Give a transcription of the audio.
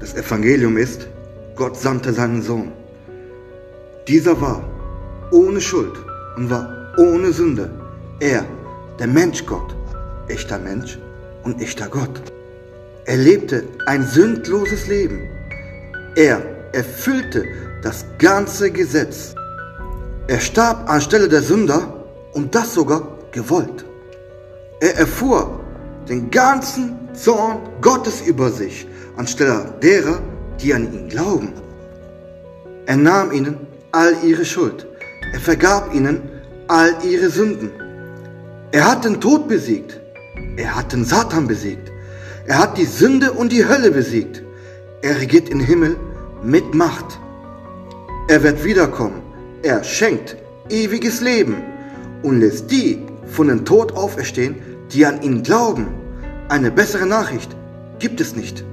Das Evangelium ist, Gott sandte seinen Sohn. Dieser war ohne Schuld und war ohne Sünde. Er, der Menschgott, echter Mensch und echter Gott. Er lebte ein sündloses Leben. Er erfüllte das ganze Gesetz. Er starb anstelle der Sünder und das sogar gewollt. Er erfuhr den ganzen Zorn Gottes über sich, anstelle derer, die an ihn glauben. Er nahm ihnen all ihre Schuld. Er vergab ihnen all ihre Sünden. Er hat den Tod besiegt. Er hat den Satan besiegt. Er hat die Sünde und die Hölle besiegt. Er regiert im Himmel mit Macht. Er wird wiederkommen. Er schenkt ewiges Leben und lässt die von dem Tod auferstehen, die an ihn glauben. Eine bessere Nachricht gibt es nicht.